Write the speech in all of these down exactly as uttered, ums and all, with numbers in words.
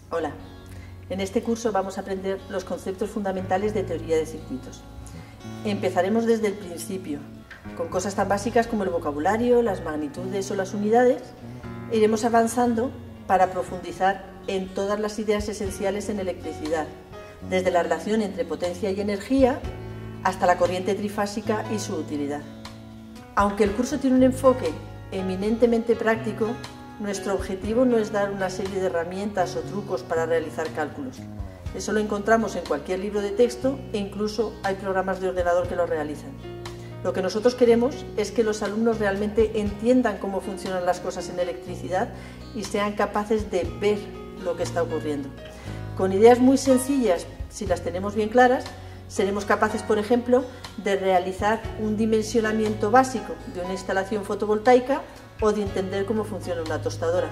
Hola, en este curso vamos a aprender los conceptos fundamentales de teoría de circuitos. Empezaremos desde el principio, con cosas tan básicas como el vocabulario, las magnitudes o las unidades. Iremos avanzando para profundizar en todas las ideas esenciales en electricidad, desde la relación entre potencia y energía hasta la corriente trifásica y su utilidad. Aunque el curso tiene un enfoque eminentemente práctico, nuestro objetivo no es dar una serie de herramientas o trucos para realizar cálculos. Eso lo encontramos en cualquier libro de texto e incluso hay programas de ordenador que lo realizan. Lo que nosotros queremos es que los alumnos realmente entiendan cómo funcionan las cosas en electricidad y sean capaces de ver lo que está ocurriendo. Con ideas muy sencillas, si las tenemos bien claras, seremos capaces, por ejemplo, de realizar un dimensionamiento básico de una instalación fotovoltaica o de entender cómo funciona una tostadora.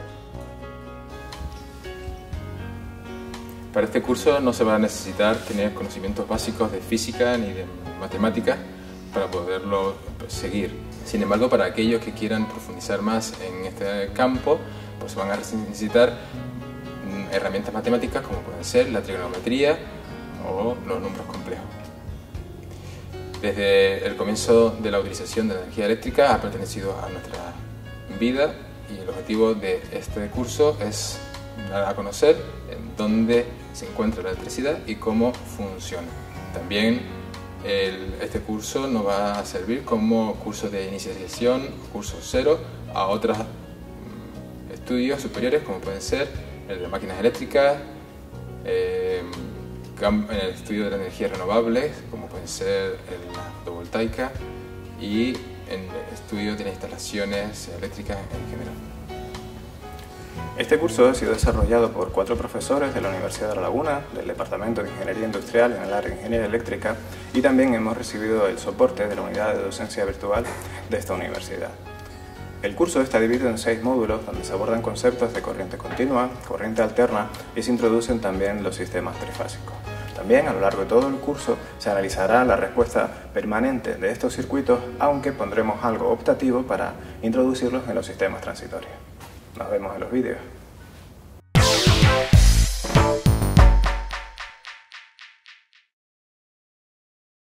Para este curso no se va a necesitar tener conocimientos básicos de física ni de matemáticas para poderlo seguir. Sin embargo, para aquellos que quieran profundizar más en este campo, pues van a necesitar herramientas matemáticas como pueden ser la trigonometría o los números complejos. Desde el comienzo de la utilización de la energía eléctrica ha pertenecido a nuestra vida y el objetivo de este curso es dar a conocer en dónde se encuentra la electricidad y cómo funciona. También el, este curso nos va a servir como curso de iniciación, curso cero, a otros estudios superiores como pueden ser el de máquinas eléctricas, eh, en el estudio de las energías renovables como pueden ser la fotovoltaica y en el estudio de las instalaciones eléctricas en general. Este curso ha sido desarrollado por cuatro profesores de la Universidad de La Laguna, del Departamento de Ingeniería Industrial en el área de Ingeniería Eléctrica, y también hemos recibido el soporte de la Unidad de Docencia Virtual de esta universidad. El curso está dividido en seis módulos donde se abordan conceptos de corriente continua, corriente alterna y se introducen también los sistemas trifásicos. También a lo largo de todo el curso se analizará la respuesta permanente de estos circuitos, aunque pondremos algo optativo para introducirlos en los sistemas transitorios. Nos vemos en los vídeos.